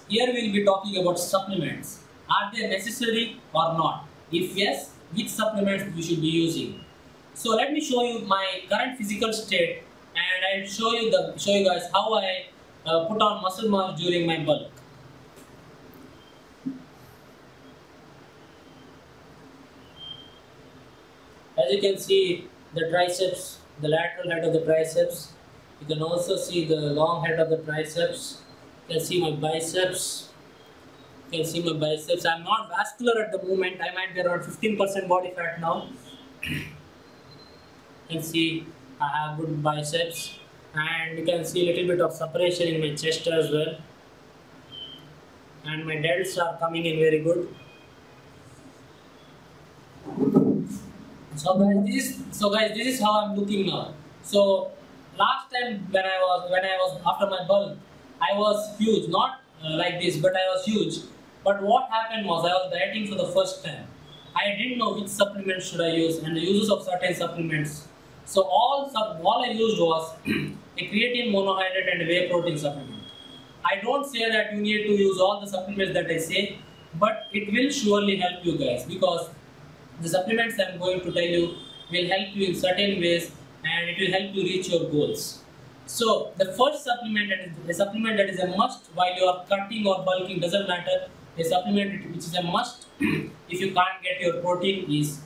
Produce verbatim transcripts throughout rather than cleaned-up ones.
Here we will be talking about supplements. Are they necessary or not? If yes, which supplements we should be using? So let me show you my current physical state, and I'll show you the show you guys how I uh, put on muscle mass during my bulk. As you can see, the triceps, the lateral head of the triceps. You can also see the long head of the triceps. You can see my biceps. You can see my biceps. I'm not vascular at the moment. I might be around fifteen percent body fat now. You can see I have good biceps, and you can see a little bit of separation in my chest as well. And my delts are coming in very good. So guys, this is so guys, this is how I'm looking now. So last time when I was when I was after my bulk, I was huge, not uh, like this, but I was huge. But what happened was I was dieting for the first time. I didn't know which supplements should I use and the uses of certain supplements. So all all I used was a creatine monohydrate and a whey protein supplement. I don't say that you need to use all the supplements that I say, but it will surely help you guys, because the supplements I am going to tell you will help you in certain ways, and it will help you reach your goals. So the first supplement, that is a supplement that is a must while you are cutting or bulking, doesn't matter. A supplement which is a must if you can't get your protein is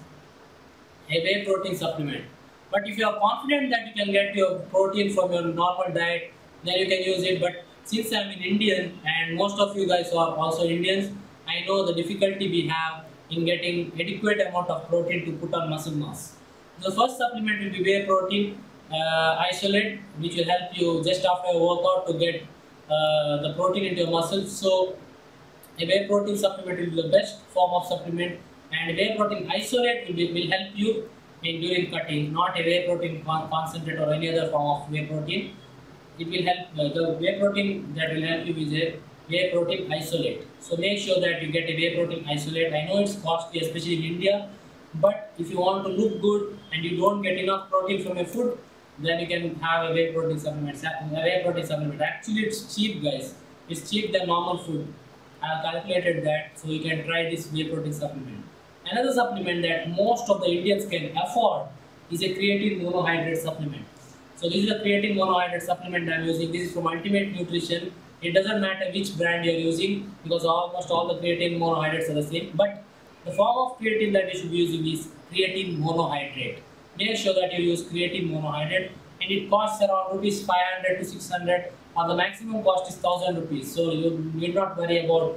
a whey protein supplement. But if you are confident that you can get your protein from your normal diet, then you can use it. But since I am an Indian and most of you guys are also Indians, I know the difficulty we have in getting adequate amount of protein to put on muscle mass. The first supplement will be whey protein uh, isolate, which will help you just after a workout to get uh, the protein into your muscles. So a whey protein supplement will be the best form of supplement, and whey protein isolate will, be, will help you in during cutting, not a whey protein con concentrate or any other form of whey protein. It will help uh, the whey protein that will help you with a whey protein isolate. So make sure that you get a whey protein isolate. I know it's costly, especially in India, but if you want to look good and you don't get enough protein from your food, then you can have a whey protein supplement. A whey protein supplement. Actually, it's cheap, guys. It's cheap than normal food. I have calculated that, so you can try this whey protein supplement. Another supplement that most of the Indians can afford is a creatine monohydrate supplement. So this is a creatine monohydrate supplement I am using. This is from Ultimate Nutrition. It doesn't matter which brand you are using, because almost all the creatine monohydrates are the same. But the form of creatine that you should be using is creatine monohydrate. Make sure that you use creatine monohydrate, and it costs around rupees five hundred to six hundred, or the maximum cost is one thousand rupees. So you need not worry about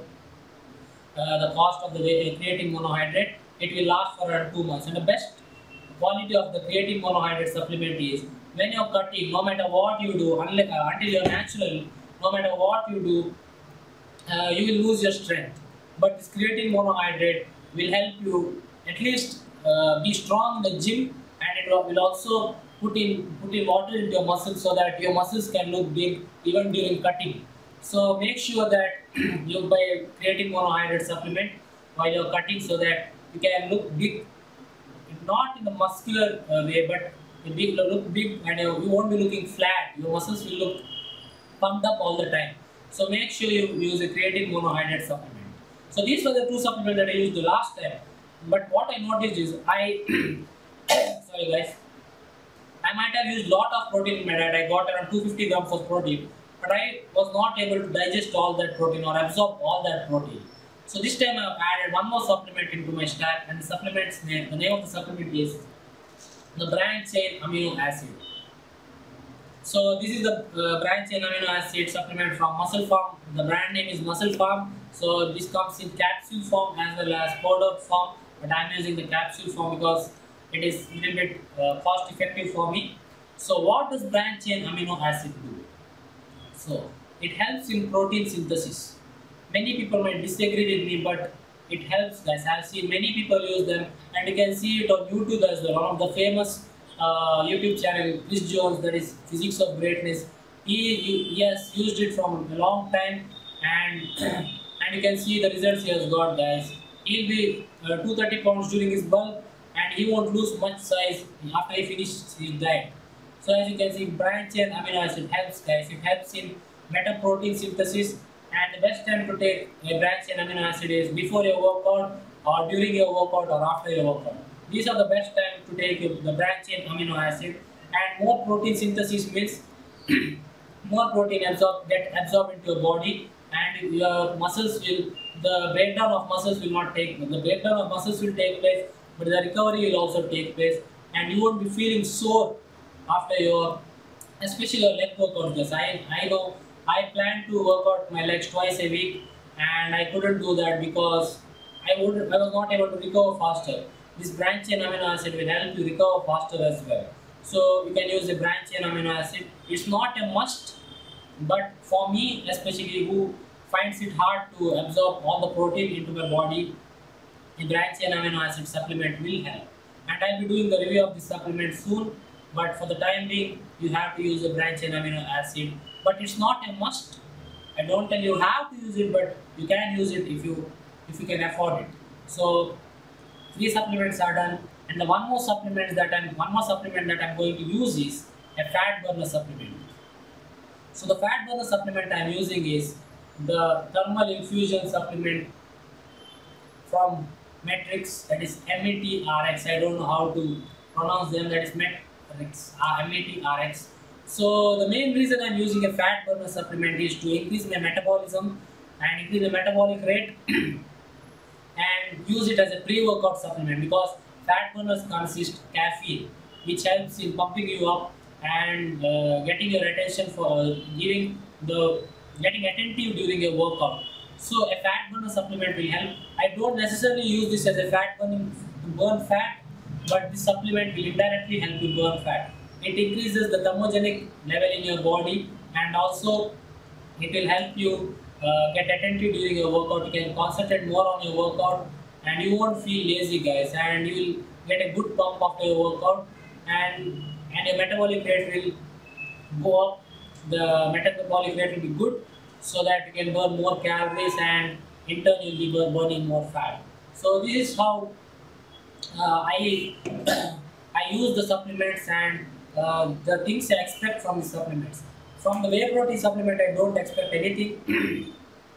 uh, the cost of the creatine monohydrate. It will last for around two months. And the best quality of the creatine monohydrate supplement is when you're cutting, no matter what you do, unless, uh, until you're natural, no matter what you do, uh, you will lose your strength. But this creatine monohydrate will help you at least uh, be strong in the gym, and it will also put in put in water into your muscles so that your muscles can look big even during cutting. So make sure that you buy creatine monohydrate supplement while you're cutting, so that you can look big, not in the muscular uh, way, but you big, look big, and uh, you won't be looking flat. Your muscles will look pumped up all the time. So make sure you use a creatine monohydrate supplement. So these were the two supplements that I used the last time. But what I noticed is I sorry guys, I might have used lot of protein in my diet. I got around two hundred fifty grams of protein, but I was not able to digest all that protein or absorb all that protein. So this time I have added one more supplement into my stack, and the supplement's name, the name of the supplement is the branched chain amino acid. So this is the uh, branched chain amino acid supplement from Muscle Farm. The brand name is Muscle Farm. So this comes in capsule form as well as powder form, but I am using the capsule form because it is a little bit uh, cost effective for me. So what does branched chain amino acid do? So it helps in protein synthesis. Many people might disagree with me, but it helps, guys. I've seen many people use them, and you can see it on YouTube as well. One of the famous uh, YouTube channel, Chris Jones, that is Physics of Greatness. He, he, he has used it from a long time, and and you can see the results he has got, guys. He'll be uh, two hundred thirty pounds during his bulk, and he won't lose much size after he finishes his diet. So as you can see, branched chain amino acid helps, guys. It helps in better protein synthesis, And the best time to take a branched chain amino acid is before your workout, or during your workout, or after your workout. These are the best time to take the branched chain amino acid. And more protein synthesis means more protein absorb get absorbed into your body, and your muscles will the breakdown of muscles will not take the breakdown of muscles will take place, but the recovery will also take place, and you won't be feeling sore after your especially your leg workout. Because I I know I plan to work out my legs twice a week, and I couldn't do that because I would I was not able to recover faster. This branched chain amino acid will help you recover faster as well. So you can use the branched chain amino acid. It's not a must, but for me, especially who finds it hard to absorb all the protein into my body, the branched chain amino acid supplement will help. And I'll be doing the review of this supplement soon. But for the time being, you have to use the branched chain amino acid. But it's not a must. I don't tell you how to use it, but you can use it if you if you can afford it. So three supplements are done, and the one more supplement that I'm one more supplement that I'm going to use is a fat burner supplement. So the fat burner supplement I'm using is the thermal infusion supplement from Matrix, that is M A T R X. I don't know how to pronounce them. That is Matrix, uh, M A T R X. So the main reason I'm using a fat burner supplement is to increase my metabolism and increase the metabolic rate and use it as a pre-workout supplement, because fat burners consist caffeine, which helps in pumping you up and uh, getting your attention for uh, giving the getting attentive during your workout. So a fat burner supplement will help. I don't necessarily use this as a fat burning to burn fat, but this supplement will indirectly help you burn fat. It increases the thermogenic level in your body, and also it will help you uh, get attentive during your workout. You can concentrate more on your workout, and you won't feel lazy, guys, and you will get a good pump after your workout, and and your metabolic rate will go up. The metabolic rate will be good, so that you can burn more calories, and in turn you'll be burning more fat. So this is how uh, I I use the supplements, and uh, the things I expect from the supplements. From the whey protein supplement, I don't expect anything.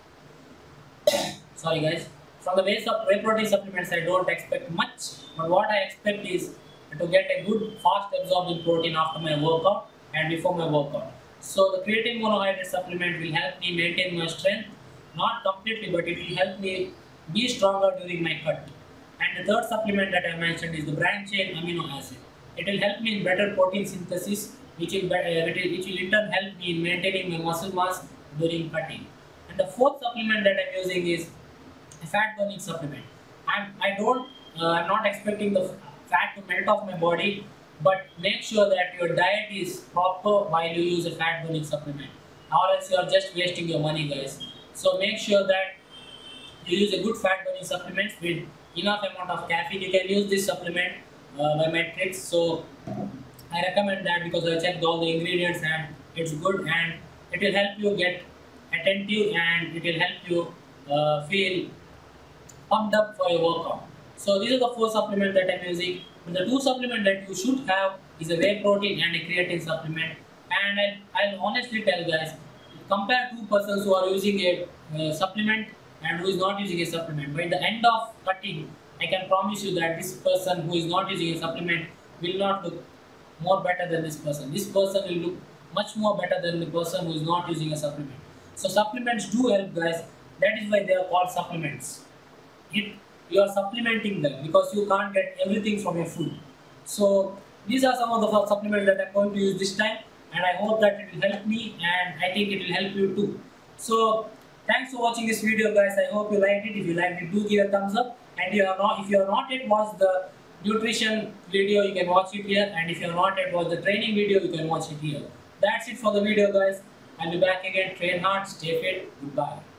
Sorry, guys. From the whey, sup- whey protein supplements, I don't expect much. But what I expect is to get a good, fast absorbing protein after my workout and before my workout. So the creatine monohydrate supplement will help me maintain my strength, not completely, but it will help me be stronger during my cut. And the third supplement that I mentioned is the branched chain amino acid. It will help me in better protein synthesis, which will, uh, which will in turn help me in maintaining my muscle mass during cutting. And the fourth supplement that I'm using is a fat burning supplement. I'm, I don't, uh, I'm not expecting the fat to melt off my body, but make sure that your diet is proper while you use a fat burning supplement, or else you are just wasting your money, guys. So make sure that you use a good fat burning supplement with enough amount of caffeine. You can use this supplement uh, by Matrix. So I recommend that because I checked all the ingredients and it's good, and it will help you get attentive, and it will help you uh, feel pumped up for your workout. So these are the four supplements that I'm using. But the two supplements that you should have is a whey protein and a creatine supplement. And I'll, I'll honestly tell, guys, compare two persons who are using a uh, supplement and who is not using a supplement. By the end of cutting, I can promise you that this person who is not using a supplement will not look more better than this person. This person will look much more better than the person who is not using a supplement. So supplements do help, guys. That is why they are called supplements. It, you are supplementing them because you can't get everything from your food. So these are some of the supplements that I'm going to use this time, and I hope that it will help me, and I think it will help you too. So thanks for watching this video, guys. I hope you liked it. If you liked it, do give a thumbs up. And you have not, if you have not yet watched the nutrition video, you can watch it here. And if you have not yet watched the training video, you can watch it here. That's it for the video, guys. I'll be back again. Train hard, stay fit. Goodbye.